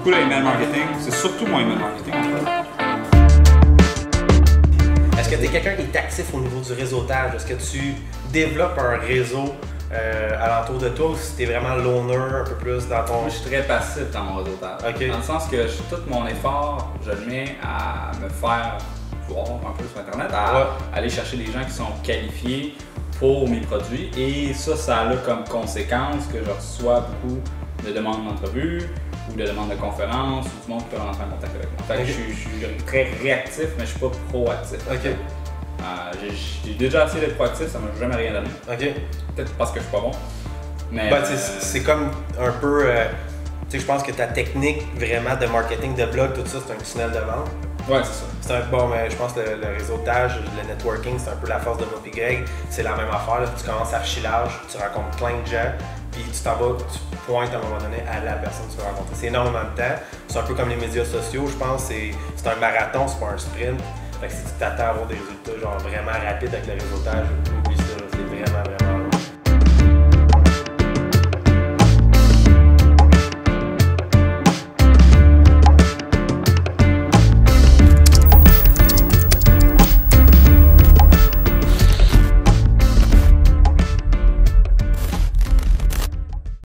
beaucoup l'email marketing. C'est surtout mon email marketing en fait. Est-ce que tu es quelqu'un qui est actif au niveau du réseautage? Est-ce que tu développes un réseau alentour de toi ou si tu es vraiment loner un peu plus dans ton... Moi, je suis très passif dans mon réseautage. Okay. Dans le sens que tout mon effort, je le mets à me faire voir un peu sur Internet, à aller chercher des gens qui sont qualifiés pour mes produits. Et ça a comme conséquence que je reçois beaucoup de demandes d'entrevue ou de demandes de conférences ou du monde qui peut rentrer en contact avec moi. Fait que je suis très réactif, mais je suis pas proactif. Okay. J'ai déjà essayé d'être proactif, ça m'a jamais rien donné. Peut-être parce que je suis pas bon. Mais c'est comme un peu, je pense que ta technique vraiment de marketing de blog, tout ça, c'est un tunnel de vente. Ouais, c'est ça. Mais je pense que le réseautage, le networking, c'est un peu la force de moi et Greg. C'est la même affaire. Là. Tu commences archi large, tu rencontres plein de gens, puis tu t'en vas, tu pointes à un moment donné à la personne que tu veux rencontrer. C'est énormément de temps. C'est un peu comme les médias sociaux, je pense. C'est un marathon, c'est pas un sprint. Fait que si tu t'attends à avoir des résultats genre vraiment rapides avec le réseautage,